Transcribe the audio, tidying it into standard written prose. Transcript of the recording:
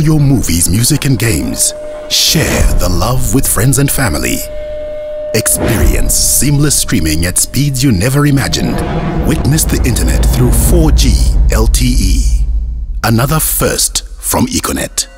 your movies, music and games. Share the love with friends and family. Experience seamless streaming at speeds you never imagined. Witness the internet through 4G LTE. Another first from Econet.